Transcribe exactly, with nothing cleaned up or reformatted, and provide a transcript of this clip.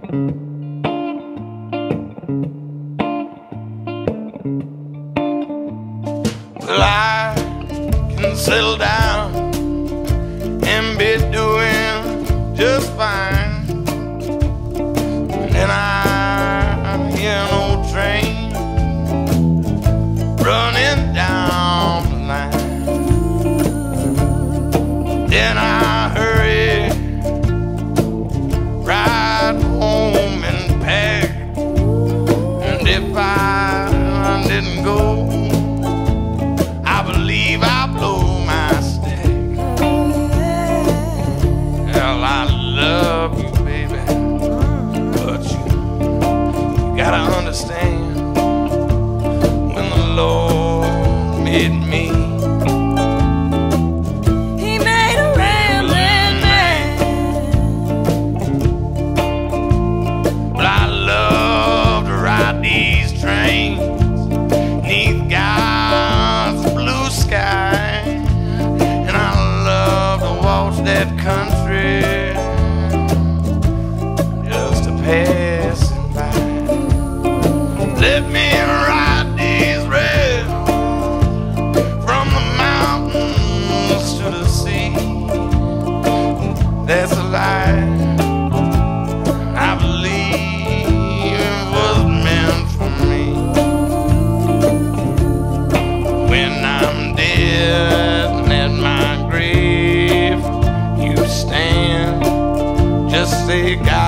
Well, I can settle down and be doing just fine. And then I hear an old train running down the line. Then I hurry right home and pack. And if I didn't go, I believe I blow my stack. Well, I love you, baby, but you, you gotta understand, when the Lord made me, He made a rambling man. well, I love to ride these trains neath God's blue sky, and I love to watch that country just a passing by. Let me ride these rails from the mountains to the sea. That's a life I believe was meant for me. When I'm dead and at my grave you stand, just say God